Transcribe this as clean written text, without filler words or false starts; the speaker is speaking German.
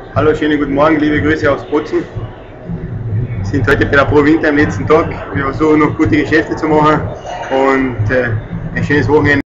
Hallo, schönen guten Morgen, liebe Grüße aus Bozen. Wir sind heute bei der PROWINTER am letzten Tag. Wir versuchen noch gute Geschäfte zu machen und ein schönes Wochenende.